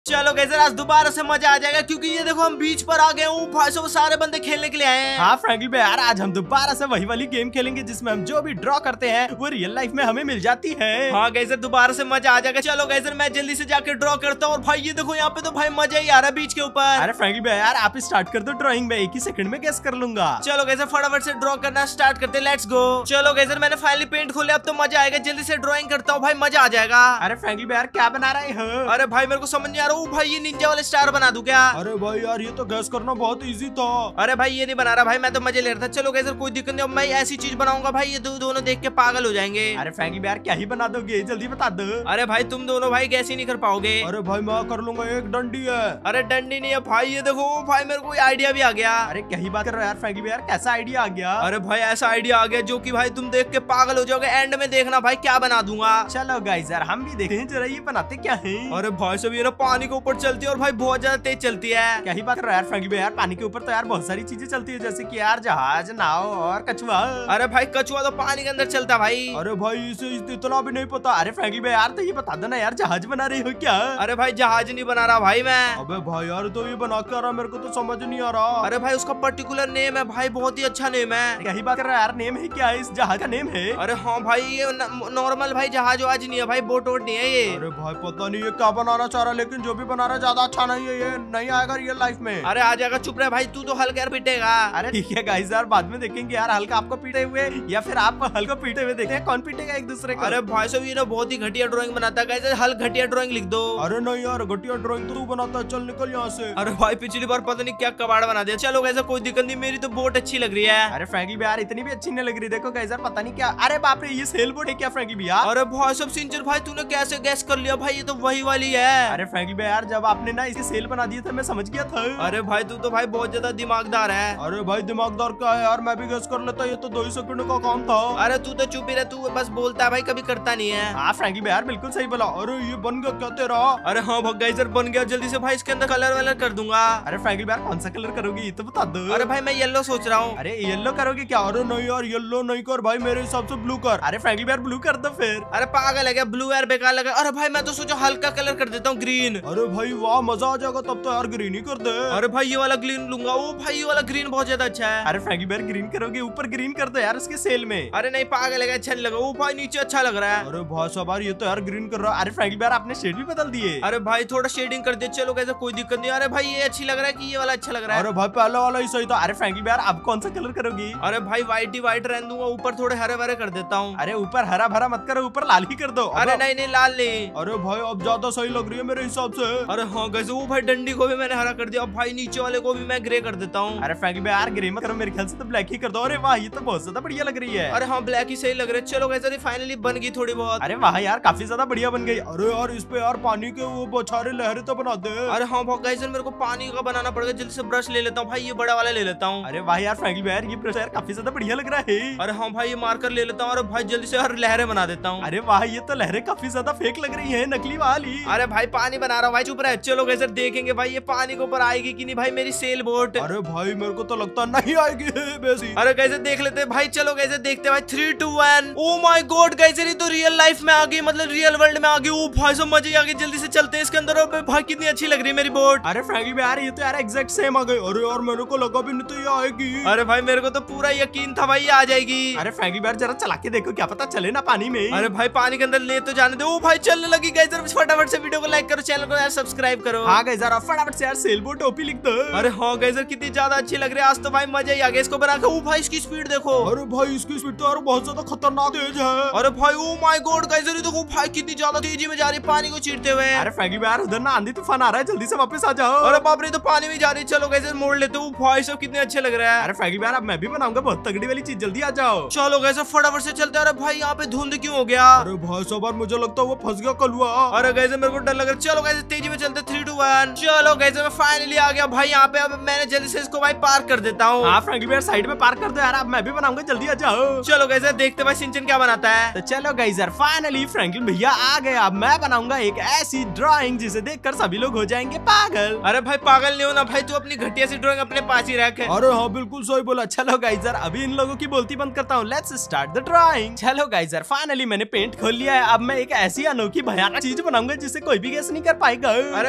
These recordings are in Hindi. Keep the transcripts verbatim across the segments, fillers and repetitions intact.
चलो गाइस आज दोबारा से मजा आ जाएगा क्योंकि ये देखो हम बीच पर आ गए हूँ भाई सब सारे बंदे खेलने के लिए आए हैं। हाँ फ्रैंकलिन भाई यार आज हम दोबारा से वही वाली गेम खेलेंगे जिसमें हम जो भी ड्रॉ करते हैं वो रियल लाइफ में हमें मिल जाती है। हाँ गाइस दोबारा से मजा आ जाएगा। चलो गाइस मैं जल्दी से जाकर ड्रॉ करता हूँ और भाई ये देखो यहाँ पे तो भाई मजा ही आ रहा है बीच के ऊपर। अरे फ्रैंकलिन भाई यार आप स्टार्ट कर दो ड्रॉइंग में, एक ही सेकंड में गेस कर लूंगा। चलो गाइस फटाफट से ड्रॉ करना स्टार्ट करते हैं, लेट्स गो। चलो गाइस मैंने फाइनली पेंट खोले, अब तो मजा आएगा। जल्दी से ड्रॉइंग करता हूँ भाई, मजा आ जाएगा। अरे फ्रैंकलिन भाई यार क्या बना रहे हो? अरे भाई मेरे को समझ नहीं आ रहा हूँ भाई, ये निंजा वाले स्टार बना दूं क्या? अरे भाई यार ये तो गैस करना बहुत इजी था। अरे भाई ये नहीं बना रहा भाई, मैं तो मजे ले रहा था। चलो गाइस कोई दिक्कत नहीं, अब मैं ऐसी चीज बनाऊंगा भाई ये दो दोनों देख के पागल हो जाएंगे। अरे फ्रैंकलिन भाई यार क्या ही बना दोगे, जल्दी बता दो। अरे भाई तुम दोनों भाई गैस ही नहीं कर पाओगे। अरे भाई मैं कर लूंगा, एक डंडी है। अरे डंडी नहीं है भाई, ये देखो भाई मेरे को आइडिया भी आ गया। अरे क्या ही बात कर रहे हो यार फ्रैंकलिन भाई यार, कैसा आइडिया आ गया? अरे भाई ऐसा आइडिया आ गया जो कि भाई तुम देख के पागल हो जाओगे। एंड में देखना भाई क्या बना दूंगा। चलो गाइस यार हम भी देखते हैं जरा ये बनाते क्या है। अरे भाई सब ये ना पानी के ऊपर चलती है और भाई बहुत ज्यादा तेज चलती है। क्या ही बात कर रहा है यार फ्रैंकलिन भाई यार, पानी के ऊपर तो यार बहुत सारी चीजें चलती है जैसे कि यार जहाज, नाव और कछुआ। अरे भाई कछुआ तो पानी के अंदर चलता भाई। अरे भाई इसे इतना भी नहीं पता। अरे फ्रैंकलिन भाई यार तो ये बता देना यार, जहाज बना रही हो क्या? अरे भाई जहाज नहीं बना रहा भाई मैं। अबे भाई यार तो ये बना के आ रहा, मेरे को तो समझ नहीं आ रहा। अरे भाई उसका पर्टिकुलर नेम है भाई, बहुत ही अच्छा नेम है। क्या ही बात कर रहा है यार, नेम है क्या? इस जहाज का नेम है? अरे हाँ भाई ये नॉर्मल भाई जहाज वाज नहीं है भाई, बोट वोट नहीं है ये। अरे भाई पता नहीं ये क्या बनाना चाह रहा है, लेकिन जो भी बना रहा है ज्यादा अच्छा नहीं है, ये नहीं आएगा रियल लाइफ में। अरे आ जाएगा, चुप रहे भाई, तू तो हल्का पीटेगा। अरे ठीक है गाइस यार बाद में देखेंगे यार, हल्का आपको पीटे हुए या फिर आप हल्का पीटे हुए देखते हैं कौन पीटेगा एक दूसरे को। अरे भाई साहब ये ना बहुत ही घटिया ड्राइंग बनाता है गाइस, हल घटिया ड्राइंग लिख दो। अरे नहीं यार घटिया ड्राइंग तो तू बनाता है, चल निकल यहाँ से। अरे भाई पिछली बार पता नहीं क्या कबाड़ बना दिया। चलो गाइस कोई दिक्कत नहीं, मेरी तो बोट अच्छी लग रही है। अरे फ्रैंकलिन भाई यार इतनी भी अच्छी नहीं लग रही, देखो गाइस यार पता नहीं क्या। अरे बाप रे ये सेल बोट है क्या फ्रैंकलिन भैया? अरे भाई सब सिंचर भाई तूने कैसे गैस कर लिया भाई, ये तो वही वाली है। अरे फ्रैंकलिन भाई यार जब आपने ना इसे सेल बना दिया था मैं समझ गया था। अरे भाई तू तो भाई बहुत ज्यादा दिमागदार है। अरे भाई दिमागदार क्या है यार, मैं भी गैस कर लेता, ये तो दो ही सेकंड का काम था। अरे तू तो चुप ही रह, तू बस बोलता है भाई, कभी करता नहीं है। हाँ फ्रैंकलिन भाई यार बिल्कुल सही बोला। अरे ये बन गया क्या तेरा? अरे हाँ गाइस यार बन गया, जल्दी से भाई इसके अंदर कलर वलर कर दूंगा। अरे फ्रैंकलिन भाई यार कौन सा कलर करोगी ये तो बता दो। अरे भाई मैं येलो सोच रहा हूँ। अरे येलो करोगे क्या? अरे नहीं यार येलो नहीं कर भाई, मेरे हिसाब से ब्लू कर। अरे फ्रैंकलिन भाई यार ब्लू कर दो फिर। अरे पागल है क्या, ब्लू यार बेकार लगा। अरे भाई मैं तो सोचा हल्का कलर कर देता हूँ, ग्रीन। अरे भाई वाह मजा आ जाएगा तब तो यार, ग्रीन ही कर दे। अरे भाई ये वाला ग्रीन लूंगा। ओ भाई ये वाला ग्रीन बहुत ज्यादा अच्छा है। अरे फ्रैंकलिन भाई ग्रीन करोगे, ऊपर ग्रीन कर दो यार उसके सेल में। अरे नहीं पागल है, अच्छा नहीं लगा। ओ भाई नीचे अच्छा लग रहा है। अरे भाई साहब यार ये तो यार ग्रीन कर रहा है। अरे फ्रैंकलिन भाई यार आपने शेड भी बदल दिए। अरे भाई थोड़ा शेडिंग कर दिया, चलो कैसे कोई दिक्कत नहीं। अरे भाई ये अच्छी लग रहा है कि ये वाला अच्छा लग रहा है? अरे भाई पहला वाला ही सही था। अरे फ्रैंकलिन भाई यार आप कौन सा कलर करोगी? अरे भाई व्हाइट ही व्हाइट रहने दूंगा, ऊपर थोड़े हरे भरे कर देता हूँ। अरे ऊपर हरा भरा मत करो, ऊपर लाल ही कर दो। अरे नहीं नहीं लाल नहीं। अरे भाई अब ज्यादा सही लग रही है मेरे हिसाब से। अरे हाँ कैसे, वो भाई डंडी को भी मैंने हरा कर दिया। अब भाई नीचे वाले को भी मैं ग्रे कर देता हूँ। अरे फ्रैंकलिन भाई यार ग्रे मत करो, मेरे ख्याल से तो ब्लैक ही कर दो। अरे वाह ये तो बहुत ज्यादा बढ़िया लग रही है। अरे हाँ ब्लैक ही सही लग रहा है। चलो कैसे फाइनली बन गई थोड़ी बहुत। अरे वाह यार काफी ज्यादा बढ़िया बन गई। अरे यार इस पे यार पानी के वो बौछारे लहरें तो बना दे। अरे हाँ गाइस मेरे को पानी का बनाना पड़ेगा, जल्दी से ब्रश ले लेता हूँ भाई, ये बड़ा वाला ले लेता हूँ। अरे वाह यार फ्रैंकलिन भाई यार ये ब्रश यार काफी ज्यादा बढ़िया लग रहा है। अरे हाँ भाई ये मार्कर ले लेता हूँ। अरे भाई जल्दी से यार लहरें बना देता हूँ। अरे वाह ये तो लहरें काफी ज्यादा फेक लग रही है, नकली वाली। अरे भाई पानी बना रहा हूँ भाई, चुप रहे। चलो गाइस देखेंगे भाई ये पानी के ऊपर आएगी कि नहीं भाई मेरी सेल बोट। अरे भाई मेरे को तो लगता नहीं आएगी बेसी। अरे कैसे देख लेते भाई, चलो कैसे देखते भाई। Three two one. Oh my god guys ये तो रियल लाइफ में आ गई, मतलब रियल वर्ल्ड में आ गई। ओ भाई सब मजे आ गए, जल्दी से चलते हैं इसके अंदर। भाई कितनी अच्छी लग रही है मेरी बोट। अरे फ्रैंकलिन भाई यार ये तो यार एग्जैक्ट सेम आ गई। अरे यार मेरे को लगा भी नहीं तो ये आएगी। अरे भाई मेरे को तो पूरा यकीन था भाई ये आ जाएगी। अरे फ्रैंकलिन भाई जरा चला के देखो, क्या पता चले ना पानी में। अरे भाई पानी के अंदर ले तो जाने दो। ओ भाई चलने लगी गाइस, फटाफट से वीडियो को लाइक करो, चैनल को यार सब्सक्राइब करो। हाँ गाइस यार फटाफट से यार सेल बोट ओपी लिख दो। अरे हाँ गाइस कितनी ज्यादा अच्छी लग रही है आज तो भाई, मजा ही आ गया इसको बना के। ओ भाई इसकी स्पीड देखो। अरे भाई इसकी स्पीड तो यार बहुत ज्यादा खतरनाक तेज है। अरे भाई ओ माय गॉड गाइस देखो भाई कितनी ज्यादा तेजी में जा रही है पानी को चीरते हुए। अरे फ्रैंकलिन भाई यार उधर ना आंधी तूफान आ रहा है, जल्दी से वापस आ जाओ। अरे बाप रे तो पानी में जा रही है। चलो गाइस मोड़ लेते हो। भाई सब कितने अच्छे लग रहा है। अरे फ्रैंकलिन भाई यार अब मैं भी बनाऊंगा बहुत तगड़ी वाली चीज, जल्दी आ जाओ। चलो गाइस फटाफट से चलते। अरे भाई यहाँ पे धुंध क्यों हो गया? अरे भाई सब बार मुझे लगता है वो फंस गया कलुआ। अरे गाइस मेरे को डर लग रहा है। चलो गाइस तेजी में चलते। Three two one. चलो गाइस मैं फाइनली आ गया भाई यहाँ पे। अब मैंने जल्दी से इसको भाई पार्क कर देता हूँ। हाँ फ्रैंकलिन भाई साइड में पार्क कर दो यार, अब मैं भी बनाऊंगा, जल्दी आ जाओ। चलो गाइस देखते भाई सिंचन क्या बनाता है। तो चलो गाइस यार फाइनली फ्रैंकलिन भैया आ गए। अब मैं बनाऊंगा एक ऐसी ड्राइंग जिसे देखकर सभी लोग हो जाएंगे पागल। अरे भाई पागल नहीं होना भाई, तू अपनी घटिया सी ड्राइंग अपने पास ही रख। अरे हाँ बिल्कुल सही बोला। चलो गाइस यार अभी इन लोगों की बोलती बंद करता हूँ, लेट्स स्टार्ट द ड्राइंग। चलो गाइस यार फाइनली मैंने पेंट खोल लिया है। अब मैं एक ऐसी अनोखी भयानक चीज बनाऊंगा जिसे कोई भी गेस नहीं कर पाएगा। अरे भाई साहब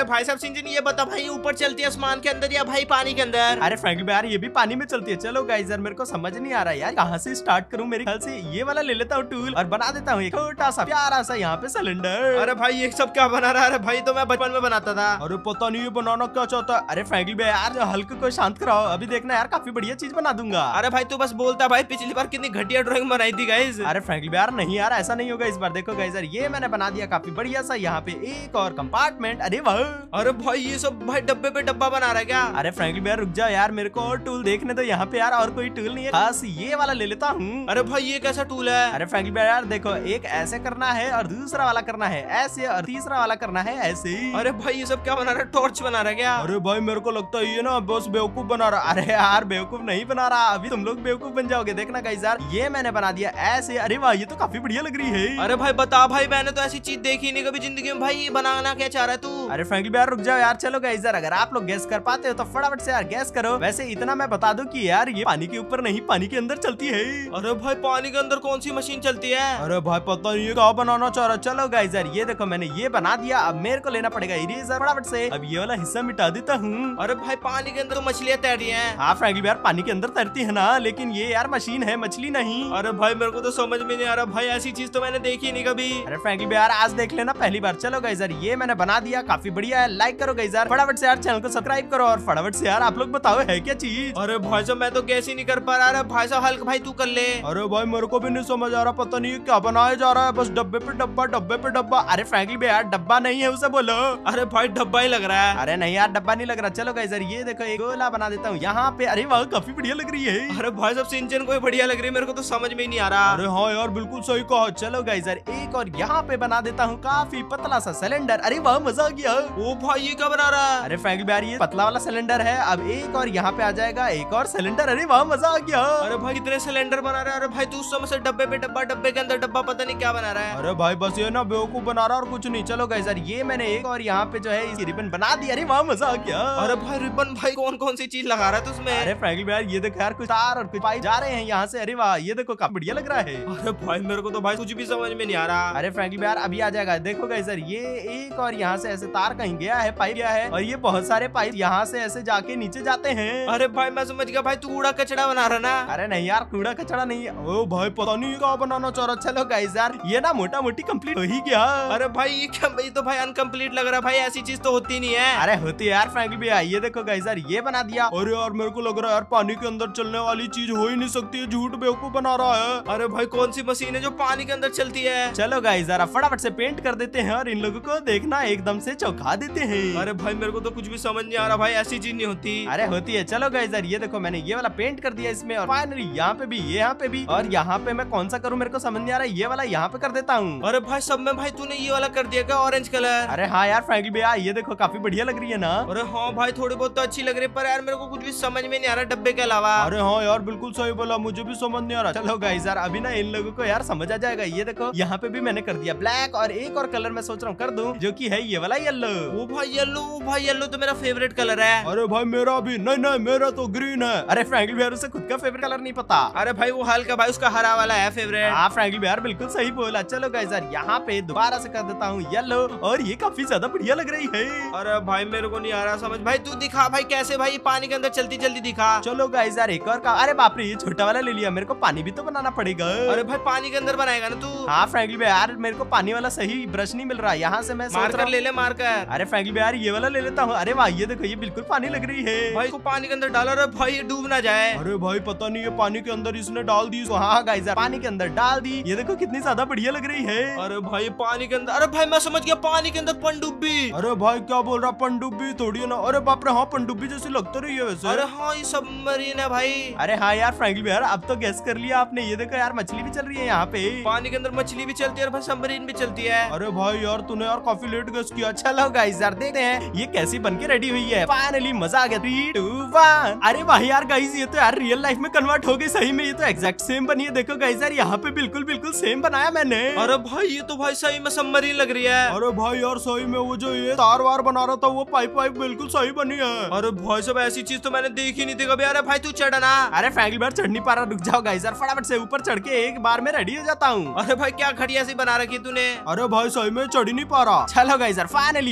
सिंचन ये बता भाई ऊपर चलती है आसमान के अंदर या भाई पानी के अंदर? अरे फ्रैंकलिन यार ये भी पानी में चलती है। चलो गाइस यार मेरे को समझ नहीं आ रहा यार कहाँ से स्टार्ट करूँ। मेरे ख्याल से ये वाला ले लेता हूँ टूल और बना देता हूँ एक छोटा सा प्यारा सा यहाँ पे सिलेंडर। अरे भाई ये सब क्या बना रहा है? भाई तो मैं बचपन में बनाता था। अरे पता नहीं ये बनाना क्या चाहता है। अरे फ्रैंकलिन यार हल्के को शांत कराओ, अभी देखना यार काफी बढ़िया चीज बना दूंगा। अरे भाई तू बस बोलता भाई, पिछली बार कितनी घटिया ड्राइंग बनाई थी गाइस। अरे फ्रैंकलिन यार नहीं यार ऐसा नहीं होगा इस बार। देखो गाइस यार ये मैंने बना दिया काफी बढ़िया सा यहाँ पे एक और कंपार्टमेंट। अरे वाह। अरे भाई ये सब भाई डब्बे पे डब्बा बना रहा है क्या? अरे फ्रैंकलिन यार रुक जाओ यार मेरे को और टूल देखने दो यहाँ पे यार। और कोई टूल नहीं है खास, ये वाला ले लेता हूँ। अरे भाई ये कैसा टूल है? अरे फ्रैंकलिन यार देखो एक ऐसे करना है और दूसरा वाला करना है ऐसे और तीसरा वाला करना है ऐसे। अरे भाई ये सब क्या बना रहा है? टॉर्च बना रहा है क्या? अरे भाई मेरे को लगता है ये ना बस बेवकूफ बना रहा। अरे यार बेवकूफ नहीं बना रहा, अभी तुम लोग बेवकूफ बन जाओगे देखना गाइस यार। ये मैंने बना दिया ऐसे। अरे वाह ये तो काफी बढ़िया लग रही है। अरे भाई बता भाई, मैंने तो ऐसी चीज देखी नहीं कभी जिंदगी में। भाई ये बनाना क्या चाह रहा है तू? अरे फ्रैंकलिन यार रुक जाओ यार। चलो गाइस यार अगर आप लोग गैस कर पाते हो तो फटाफट से यार गैस करो। वैसे इतना मैं बता दूं कि यार ये पानी के ऊपर नहीं पानी के अंदर चलती है। अरे भाई पानी के अंदर कौन सी मशीन चलती है? अरे भाई पता नहीं ये क्या बनाना चाह रहा। चलो गाइस यार ये देखो मैंने ये बना दिया। अब मेरे को लेना पड़ेगा इरेजर फटाफट से। अब ये वाला हिस्सा मिटा देता हूँ। अरे भाई पानी के अंदर तो मछलियाँ तैर रही हैं। हाँ फ्रैंकलिन यार पानी के अंदर तैरती है ना, लेकिन ये यार मशीन है मछली नहीं। अरे भाई मेरे को तो समझ में नहीं आ रहा भाई, ऐसी चीज तो मैंने देखी नहीं कभी। अरे फ्रैंकलिन यार आज देख लेना पहली बार। चलो गाइस यार ये मैंने बना दिया काफी बढ़िया है। लाइक करो गाइस यार फटाफट से यार, चैनल को सब्सक्राइब करो और फटाफट से यार आप लोग बताओ है क्या चीज। अरे भाई साहब मैं तो गैस ही नहीं कर पा रहा। अरे भाई साहब हल्क भाई तू कर ले। अरे भाई मेरे को भी नहीं समझ आ रहा, पता नहीं क्या बनाया जा रहा है। बस डब्बे पे डब्बा डब्बे पे डब्बा। अरे फ्रैंकलिन यार डब्बा नहीं है उसे बोलो। अरे भाई डब्बा ही लग रहा है। अरे नहीं यार डब्बा नहीं लग रहा। चलो गाइस यार ये देखो एक गोला बना देता हूँ यहाँ पे। अरे वाह काफी बढ़िया लग रही है। अरे भाई साहब सिंचन को बढ़िया लग रही है, मेरे को तो समझ में ही नहीं आ रहा। अरे हाँ यार बिल्कुल सही कहा। चलो गाइस यार एक और यहाँ पे बना देता हूँ काफी पतला सा सिलेंडर। अरे वाह मजा आ गया। ओ भाई ये क्या बना रहा है? अरे फ्रैंकलिन यार ये पतला वाला सिलेंडर है। अब एक और यहाँ पे आ जाएगा एक और सिलेंडर। अरे वाह मजा आ गया। अरे भाई कितने सिलेंडर बना रहा है। अरे भाई तू उस समय से डब्बे पे डब्बा डब्बे के अंदर डब्बा पता नहीं क्या बना रहा है। अरे भाई बस ये ना बेवकूफ बना रहा और कुछ नहीं। चलो गाइस यार ये मैंने एक और यहाँ पे जो है इसकी रिबन बना दी। अरे वाह मजा आ गया। अरे भाई रिबन भाई कौन कौन सी चीज लगा रहा है तू उसमें? अरे फ्रैंकलिन यार ये देखो यार कुछ तार और कुछ पाइप जा रहे हैं यहाँ से। अरे वाह ये देखो काफी बढ़िया लग रहा है। अरे भाई मेरे को तो भाई कुछ भी समझ में नहीं आ रहा। अरे फ्रैंकलिन यार अभी आ जाएगा। देखो गाइस यार ये एक और यहाँ से ऐसे तार कहीं गया है, पाइप गया है और ये बहुत सारे पाइप यहाँ से ऐसे जाके नीचे जाते हैं। अरे भाई मैं समझ गया भाई तू कूड़ा कचड़ा बना रहा ना। अरे नहीं यार कूड़ा कचड़ा नहीं है। ओ भाई पता नहीं क्या बनाना चाह रहा। चलो गाइस यार ये ना मोटा मोटी कंप्लीट हो ही गया। अरे भाई ये क्या भाई तो भाई अनकम्प्लीट लग रहा है भाई, ऐसी चीज तो होती नहीं है। अरे होती है यार फ्रैंकलिन भैया। ये देखो गाइस यार ये बना दिया। अरे यार मेरे को लग रहा है यार पानी के अंदर चलने वाली चीज हो ही नहीं सकती है, झूठ बेवकूफ बना रहा है। अरे भाई कौन सी मशीन है जो पानी के अंदर चलती है? चलो गाइस यार फटाफट से पेंट कर देते हैं और इन लोगों को देखना एकदम से चौंका देते हैं। अरे भाई मेरे को तो कुछ भी समझ नहीं आ रहा भाई, ऐसी चीज नहीं होती। अरे होती है। चलो गाइस यार ये देखो मैंने ये वाला पेंट कर दिया इसमें और फाइनली यहाँ पे भी यहाँ पे भी और यहाँ पे मैं कौन सा करूँ मेरे को समझ नहीं आ रहा। ये वाला यहाँ पे कर देता हूँ। अरे भाई सब में भाई तूने ये वाला कर दिया क्या ऑरेंज कलर? अरे हाँ यार फ्रैंकलिन भैया ये देखो काफी बढ़िया लग रही है ना। अरे हाँ भाई थोड़ी बहुत तो अच्छी लग रही है पर यार मेरे को कुछ भी समझ में नहीं आ रहा डब्बे के अलावा। अरे हाँ यार बिल्कुल सही बोला, मुझे भी समझ नहीं आ रहा। चलो गाइस यार अभी ना इन लोगों को यार समझ आ जाएगा। ये देखो यहाँ पे भी मैंने कर दिया ब्लैक और एक और कलर मैं सोच रहा हूँ कर दूं जो कि है ये वाला येलो। ओ भाई येलो, ओ भाई येलो तो मेरा फेवरेट कलर है। अरे भाई मेरा भी नहीं नहीं मेरा तो ग्रीन है। अरे फ्रैंकलिन भैया उसे खुद का फेवरेट कलर नहीं पता। अरे भाई वो हल्का भाई उसका हरा वाला है फेवरेट। हाँ फ्रैंकलिन भैया बिल्कुल सही बोला। चलो गाइस यार यहाँ पे दोबारा से कर देता हूँ येलो और ये काफी ज्यादा बढ़िया लग रही है। अरे भाई मेरे को नहीं आ रहा समझ। भाई तू दिखा भाई कैसे भाई पानी के अंदर चलती जल्दी दिखा। चलो गाइस यार एक और का। अरे बाप रे ये छोटा वाला ले लिया, मेरे को पानी भी तो बनाना पड़ेगा। अरे भाई पानी के अंदर बनाएगा ना तू? हाँ फ्रैंकलिन भैया यार मेरे को पानी वाला सही ब्रश नहीं मिल रहा। यहाँ से मैं मार्कर ले ले मार्कर। अरे फ्रैंकलिन भैया यार ये वाला ले लेता हूँ। अरे वाह ये देखो ये बिल्कुल पानी लग रही है। भाई को पानी के अंदर डाला रे भाई ये डूब ना जाए। अरे भाई पता नहीं ये पानी के अंदर इसने डाल दी। हाँ गाइस यार पानी के अंदर डाल दी। ये देखो कितनी ज्यादा बढ़िया लग रही है। अरे भाई पानी के अंदर, अरे भाई मैं समझ गया पानी के अंदर पनडुब्बी। अरे भाई क्या बोल रहा पनडुब्बी थोड़ी है ना। अरे बाप रे हाँ पनडुब्बी जैसी लगती रही है वैसे। अरे हाँ ये सबमरीन है भाई। अरे हाँ यार फ्रैंकलिन यार अब तो गैस कर लिया आपने। ये देखो यार मछली भी चल रही है यहाँ पे। पानी के अंदर मछली भी चलती है और भाई सबमरीन भी चलती है। अरे भाई यार तूने यार काफी लेट गैस किया। चलो गाइस यार देखते हैं ये कैसी बन के रेडी हुई है। फाइनली मजा आ गया। Three two one. अरे भाई यार गाइस ये तो यार रियल लाइफ में कन्वर्ट हो गई सही में। ये तो एग्जैक्ट सेम बनी है। देखो गाइस यार यहाँ पे बिल्कुल बिल्कुल सेम बनाया मैंने। अरे भाई ये तो भाई सही में सबमरीन लग रही है। अरे भाई यार सही में वो जो ये तार वार बना रहा था वो पाइप वाइप बिल्कुल सही बनी है। अरे भाई सब ऐसी चीज तो मैंने देखी नहीं थी कभी। अरे भाई तू चढ़ ना। अरे फ्रैंकलिन यार चढ़ नहीं पा रहा, रुक जाओ गाइस यार फटाफट से ऊपर चढ़ के एक बार में रेडी हो जाता हूँ। अरे भाई क्या घड़िया सी बना रखी तूने। अरे भाई सही में चढ़ ही नहीं पा रहा। चलो गाइस यार फाइनली ये देखो ऊपर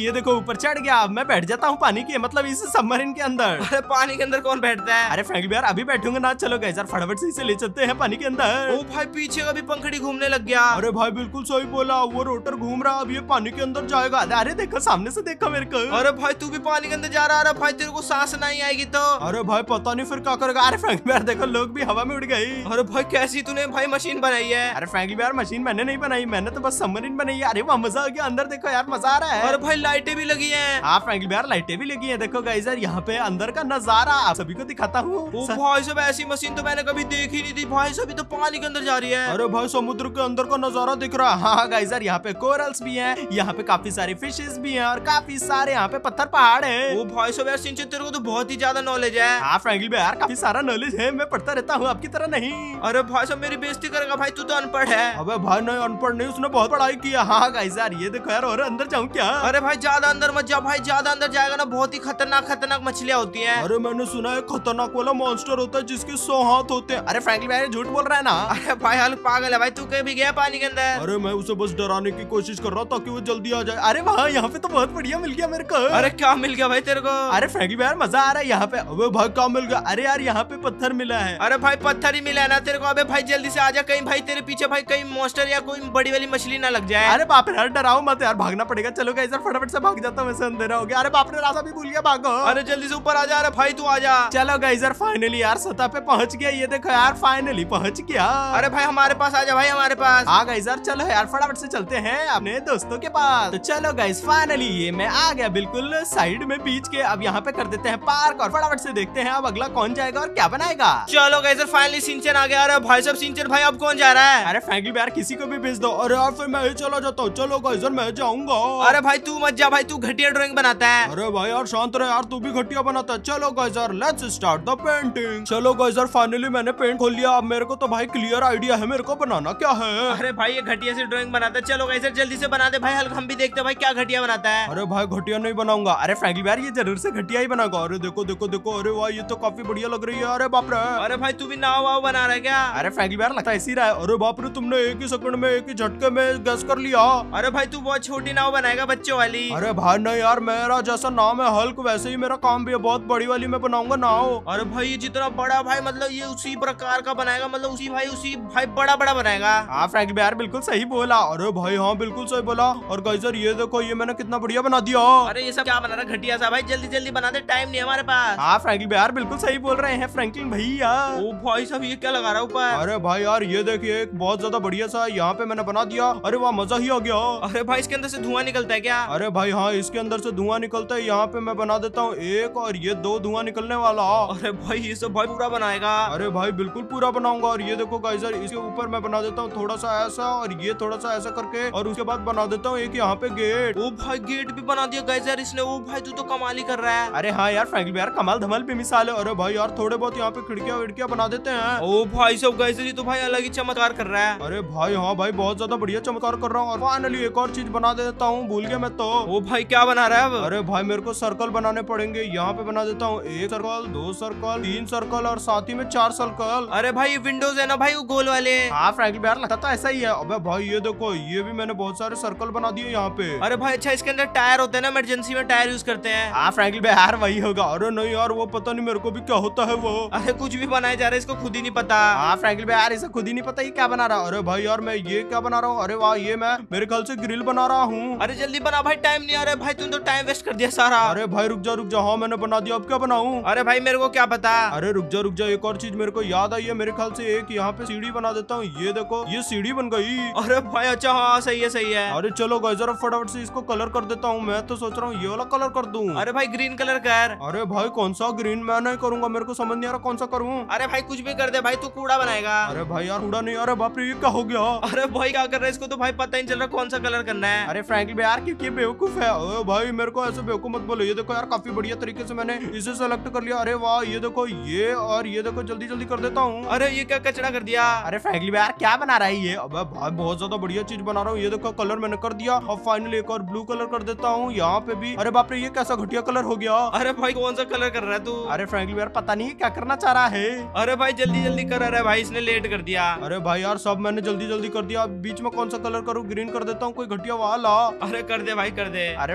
ऊपर चढ़ गया। अब मैं बैठ जाता हूँ पानी के मतलब इस सबमरीन के अंदर। अरे पानी के अंदर कौन बैठता है? अरे फ्रैंकलिन यार अभी बैठूंगा ना। चलो गाइस यार फटाफट से इसे ले चलते हैं पानी के अंदर। ओ भाई पीछे का भी पंखड़ी घूमने लग गया। अरे भाई बिल्कुल सही बोला, वो रोटर घूम रहा, अब ये पानी के अंदर जाएगा। अरे देखो सामने से देखो मेरे को। अरे भाई तू भी पानी के अंदर जा रहा है भाई, तेरे को सांस नहीं आएगी तो। अरे भाई पता नहीं फिर क्या करेगा। अरे फ्रैंकलिन यार देखो लोग भी हवा में उड़ गए। अरे भाई कैसी तूने भाई मशीन बनाई है? अरे फ्रैंकलिन यार मशीन मैंने नहीं बनाई, मैंने तो बस सबमरीन बनाई है। अरे वाह मजा आ गया, अंदर देखो यार मजा आ रहा है। अरे भाई लाइटें भी लगी हैं। हाँ फ्रैंकलिन यार लाइटें भी लगी हैं। देखो गाइस यार यहाँ पे अंदर का नजारा आप सभी को दिखाता हूँ। ओ भाई सब ऐसी मशीन तो मैंने कभी देखी नहीं थी भाई, सभी तो पानी के अंदर जा रही है। अरे भाई समुद्र के अंदर का नजारा दिख रहा है। हाँ गाइस यार यहाँ पे कोरल्स भी हैं, यहाँ पे काफी सारे फिशेस भी हैं और काफी सारे यहाँ पे पत्थर पहाड़ है। ओ भाई सब यार सिंचन तेरे को तो बहुत ही ज्यादा नॉलेज है। हाँ फ्रैंकलिन यार काफी सारा नॉलेज है, मैं पढ़ता रहता हूँ आपकी तरह नहीं। अरे भाई सब मेरी बेइज्जती करेगा भाई, तू तो अनपढ़ है। अबे भाई नहीं अनपढ़ नहीं, उसने बहुत पढ़ाई किया। हाँ गाइस यार ये देखो यार, और अंदर जाऊँ क्या? अरे भाई ज्यादा अंदर मत जा भाई, ज्यादा अंदर जाएगा ना बहुत ही खतरनाक खतरनाक मछलियाँ होती हैं। अरे मैंने सुना है खतरनाक वाला मॉन्स्टर होता है जिसके सौ हाथ होते हैं। अरे फ्रैंकलिन भाई झूठ बोल रहा है ना? अरे भाई हाल पागल है भाई, तू कहीं भी गया पानी के अंदर? अरे मैं उसे बस डराने की कोशिश कर रहा था ताकि वो जल्दी आ जाए। अरे वाह यहाँ पे तो बहुत बढ़िया मिल गया मेरे को। अरे क्या मिल गया भाई तेरे को? अरे फ्रैंकलिन यार मजा आ रहा है यहाँ पे। अबे भाई क्या मिल गया? अरे यार यहाँ पे पत्थर मिला है। अरे भाई पत्थर ही मिला है ना तेरे को? अबे भाई जल्दी से आजा, कहीं भाई तेरे पीछे भाई कहीं मॉन्स्टर या कोई बड़ी वाली मछली ना लग जाए। अरे बाप रे यार डराओ मत यार, भागना पड़ेगा। चलो गाइस यार फटाफट से भाग जाता हूँ, वैसे अंधेरा हो गया। अरे बाप रे रास्ता भी भूल गया, भागो। अरे जल्दी से ऊपर आ जा। अरे भाई तू आ जा। चलो गाइस यार फाइनली यार सतह पे पहुंच गया। ये देखो यार फाइनली पहुंच गया। अरे भाई हमारे पास आ जा भाई, हमारे पास। हाँ गाइस यार चलो यार फटाफट से चलते हैं अपने दोस्तों के पास। तो चलो गाइस फाइनली ये मैं आ गया बिल्कुल साइड में बीच के। अब यहाँ पे कर देते हैं पार्क और फटाफट से देखते हैं अब अगला कौन जाएगा और क्या बनाएगा। चलो गाइस फाइनली सिंचन आ गया। अरे भाई सब सिंचन भाई अब कौन जा रहा है? अरे फ्रैंकलिन यार किसी को भी भेज दो। अरे यार फिर मैं ही चला जाता हूँ। चलो गाइस यार मैं जाऊंगा। अरे भाई तू मत जा भाई, तू घटिया ड्राइंग बनाता है। अरे भाई यार शांत रहे यार, तू भी घटिया बनाता है। चलो गाइस यार लेट्स स्टार्ट द पेंटिंग। चलो गाइस यार फाइनली मैंने पेंट खोल लिया। अब मेरे को तो भाई क्लियर आइडिया है मेरे को बनाना क्या है। अरे भाई ये घटिया से ड्राइंग बनाता है। चलो गाइस यार जल्दी से बना दे भाई, हल्का हम भी देखते हैं भाई क्या घटिया बनाता है। अरे भाई घटिया नहीं बनाऊंगा। अरे फ्रैंकलिन यार ये जरूर से घटिया ही बनाऊंगा। अरे देखो देखो देखो, अरे वाह ये तो काफी बढ़िया लग रही है। अरे बाप रे। अरे भाई तू भी नाव वाव बना रहा है क्या? अरे फ्रैंकलिन यार लगता है ऐसी रहा है। अरे बाप रे तुमने एक ही सेकंड में एक ही झटके में गैस कर लिया। अरे भाई तू बहुत छोटी नाव बनाएगा बच्चों वाली। अरे भाई नहीं यार मेरा जैसा नाम है हल्क वैसे ही मेरा काम भी है, बहुत बड़ी वाली मैं बनाऊंगा नाव। अरे भाई ये जितना बड़ा भाई मतलब ये उसी प्रकार का बनाएगा, मतलब उसी भाई उसी भाई बड़ा बड़ा बनाएगा। हाँ फ्रैंकलिन यार बिल्कुल सही बोला। अरे भाई हाँ बिल्कुल सही बोला। और गाइस यार ये देखो ये मैंने कितना बढ़िया बना दिया। अरे ये सब क्या बना रहा घटिया सा भाई, जल्दी जल्दी बना दे, टाइम नहीं हमारे पास। हाँ फ्रैंकलिन यार बिल्कुल सही बोल रहे हैं फ्रैंकलिन भैया। ओ भाई सब ये क्या लगा रहा है ऊपर? अरे भाई यार ये देखिए एक बहुत ज्यादा बढ़िया सा यहाँ पे मैंने बना दिया। अरे वाह मजा ही आ गया। अरे भाई इसके अंदर से धुआं निकलता है क्या? अरे भाई हाँ इसके अंदर से धुआं निकलता है। यहाँ पे मैं बना देता हूँ एक और ये दो धुआं निकलने वाला। अरे भाई ये सब भाई पूरा बनाएगा? अरे भाई बिल्कुल पूरा बनाऊंगा। और ये देखो गाइस यार इसके ऊपर मैं बना देता हूँ थोड़ा सा ऐसा और ये थोड़ा सा ऐसा करके, और उसके बाद बना देता हूँ एक यहाँ पे गेट। ओ भाई गेट भी बना दिया गाइस यार इसने। ओ भाई तू तो कमाल ही कर रहा है। अरे हाँ यार फ्रैंकलिन यार कमाल धमाल भी मिसाल है। अरे भाई यार थोड़े बहुत यहाँ पे खिड़कियाँ विड़कियाँ बना देते हैं। ओ भाई सब गाइस ये तो भाई अलग ही चमत्कार कर रहा है। अरे भाई हाँ भाई बहुत ज्यादा बढ़िया चमत्कार कर रहा हूँ। और फाइनली एक और चीज बना देता हूँ, भूल गया मैं तो। ओ भाई क्या बना रहा है अब? अरे भाई मेरे को सर्कल बनाने पड़ेंगे। यहाँ पे बना देता हूँ एक सर्कल, दो सर्कल, तीन सर्कल और साथ ही में चार सर्कल। अरे भाई ये विंडोज है ना भाई वो गोल वाले? हाँ फ्रैंकलिन यार लगता तो ऐसा ही है। अबे भाई ये देखो ये भी मैंने बहुत सारे सर्कल बना दिए यहाँ पे। अरे भाई अच्छा इसके अंदर टायर होते हैं ना, इमरजेंसी में टायर यूज करते हैं। हाँ फ्रैंकलिन यार वही होगा। अरे नहीं यार वो पता नहीं मेरे को भी क्या होता है वो। अरे कुछ भी बनाया जा रहा है इसको खुद ही नहीं पता। हाँ फ्रैंकलिन यार इसे खुद ही नहीं पता ये क्या बना रहा। अरे भाई यार मैं ये क्या बना रहा हूँ। अरे वाह ये मैं मेरे ख्याल से ग्रिल बना रहा हूँ। अरे जल्दी बना भाई, टाइम नहीं आ रहा है भाई, तुम तो टाइम वेस्ट कर दिया सारा। अरे भाई रुक जा रुक जा, हाँ मैंने बना दिया, अब क्या बनाऊं? अरे भाई मेरे को क्या पता। अरे रुक जा रुक जा, एक और चीज मेरे को याद आई है। मेरे ख्याल से एक यहाँ पे सीढ़ी बना देता हूँ। ये देखो ये सीढ़ी बन गई। अरे भाई अच्छा हाँ सही है सही है। अरे चलो गाइस जरा फटाफट से इसको कलर कर देता हूँ। मैं तो सोच रहा हूँ ये वाला कलर कर दूं। अरे भाई ग्रीन कलर कर। अरे भाई कौन सा ग्रीन? मैं नहीं करूंगा, मेरे को समझ नहीं आ रहा कौन सा करूं। अरे भाई कुछ भी कर दे भाई, तू कूड़ा बनाएगा। अरे भाई यार कूड़ा नहीं। अरे बाप रे ये क्या हो गया? अरे भाई क्या कर रहा है, इसको तो भाई पता ही नहीं चल रहा कौन सा कलर करना है। अरे फ्रैंकलिन यार क्योंकि बेवकूफ है। ओ भाई मेरे को ऐसे बेवकूफ मत बोलो। ये देखो यार काफी बढ़िया तरीके से मैंने इसे सेलेक्ट कर लिया। अरे वाह ये देखो ये और ये देखो जल्दी जल्दी कर देता हूँ। अरे ये क्या कचरा कर दिया। अरे फ्रैंकलिन यार क्या बना रहा है ये? अबे भाई बहुत ज्यादा बढ़िया चीज बना रहा हूँ। ये देखो कलर मैंने कर दिया और फाइनली एक और ब्लू कलर कर देता हूँ यहाँ पे भी। अरे बाप रे ये कैसा घटिया कलर हो गया। अरे भाई कौन सा कलर कर रहा है तू? अरे फ्रैंकलिन यार पता नहीं क्या करना चाह रहा है। अरे भाई जल्दी जल्दी कर रहा है भाई, इसने लेट कर दिया। अरे भाई यार सब मैंने जल्दी जल्दी कर दिया। बीच में कौन सा कलर करूँ? ग्रीन कर देता हूँ कोई घटिया वाला। अरे कर दे भाई कर दे। अरे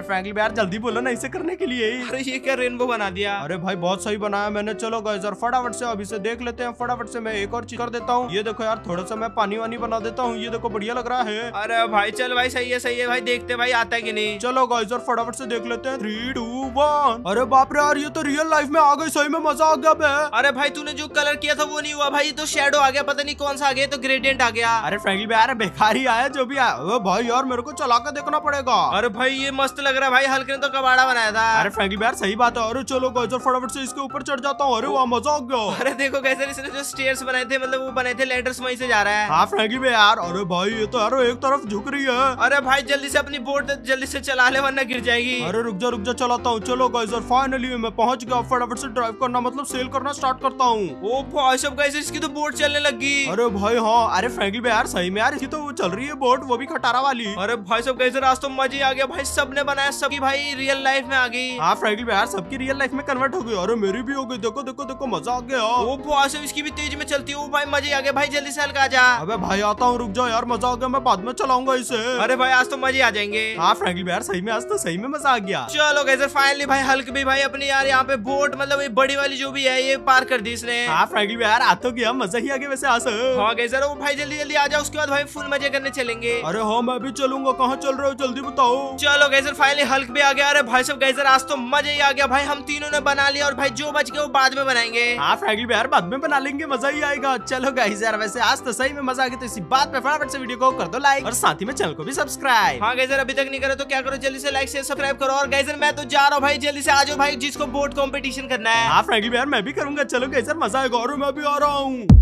फ्रैंकली यार जल्दी बोलो ना इसे करने के लिए। अरे ये क्या रेनबो बना दिया? अरे भाई बहुत सही बनाया मैंने। चलो गाइस यार फटाफट से अभी से देख लेते हैं। फटाफट से मैं एक और चीज कर देता हूँ। ये देखो यार थोड़ा सा मैं पानी वानी बना देता हूँ। ये देखो बढ़िया लग रहा है। अरे भाई चल भाई सही है सही है भाई, देखते भाई आता है कि नहीं। चलो गाइस यार फटाफट से देख लेते हैं। Three two one. अरे बाप रे यार ये तो रियल लाइफ में आ गई, सही में मजा आ गया बे। अरे भाई तूने जो कलर किया था वो नहीं हुआ भाई, तो शेडो आ गया, पता नहीं कौन सा आ गया, तो ग्रेडियंट आ गया। अरे फ्रैंकली यार बेकार ही आया जो भी आया। भाई यार मेरे को चला कर देखना पड़ेगा। अरे भाई ये मस्त लग रहा है भाई, हल्के ने तो कबाड़ा बनाया था। अरे फ्रैंकली यार सही बात है। अरे चलो गाइस यार फटाफट से इसके ऊपर चढ़ जाता हूँ। अरे वाह मजा आ गया। अरे देखो कैसे इसने जो स्टेयर्स बनाए थे, मतलब वो बनाए थे लेडर्स, वहीं से जा रहा है। हाँ फ्रैंकली यार। अरे भाई ये तो यार एक तरफ झुक रही है। अरे भाई जल्दी से अपनी बोट जल्दी से चला ले वरना गिर जाएगी। अरे रुक जा रुक जा चलाता हूँ। चलो गाइस यार फाइनली मैं पहुंच गया। फटाफट से ड्राइव करना मतलब सेल करना स्टार्ट करता हूँ। ओ भाई सब गाइस इसकी तो बोट चलने लगी। अरे भाई हाँ। अरे फ्रैंकली यार सही में यार इसकी तो वो चल रही है बोट, वो भी खटारा वाली। अरे भाई सब गाइस आज तो मजे आ गया भाई, सबने बनाया, सबकी भाई रियल लाइफ में आ गई। हाँ फ्रैंकली यार सबकी रियल लाइफ में कन्वर्ट हो गई। अरे मेरी भी हो गई। देखो देखो देखो मजा आ गया। ओ भाई सब इसकी भी तेज में चलती है। ओ भाई मजे आ गया भाई, जल्दी से हल्का आ जा। अबे भाई आता हूँ रुक जाओ यार, मजा आ गया, मैं बाद में चलाऊंगा इसे। अरे भाई आज तो मजे आ जाएंगे। हाँ फ्रैंकली यार सही में आज तो सही में मजा आ गया। चलो गाइस फाइनली भाई हल्क भी भाई अपनी यार यहाँ पे बोट मतलब ये बड़ी वाली जो भी है ये पार कर दी इसने। हाँ फ्रैंकली यार आ तो गया, मजा ही आ गया वैसे आज। हाँ गाइस ओ भाई जल्दी जल्दी आ जाओ, उसके बाद भाई फुल मजे करने चलेंगे। अरे हाँ मैं भी चलूंगा। कहाँ चल रहे हो जल्दी बताओ। चलो गाइस फाइनली हल्क भी आ गया। अरे भाई सब गाइस आज तो मजे ही आ गया भाई, हम तीनों ने बना लिया और भाई जो बच गया वो बाद में बनाएंगे। हाँ फ्रैंकली यार बाद में बना लेंगे, मजा ही आएगा। चलो गाइस यार वैसे आज तो सही में मजा आ गया, तो इसी बात पे फटाफट से वीडियो को कर दो लाइक और साथ ही में चैनल को भी सब्सक्राइब। हाँ गाइस अभी तक नहीं करे तो क्या करो, जल्दी से लाइक शेयर सब्सक्राइब करो। और गाइस मैं तो जा रहा हूँ भाई, जल्दी से आ जाओ भाई जिसको बोट कॉम्पिटिशन करना है। हाँ फ्रैंकली यार मैं भी करूंगा। चलो गाइस यार मजा आएगा और मैं भी आ रहा हूँ।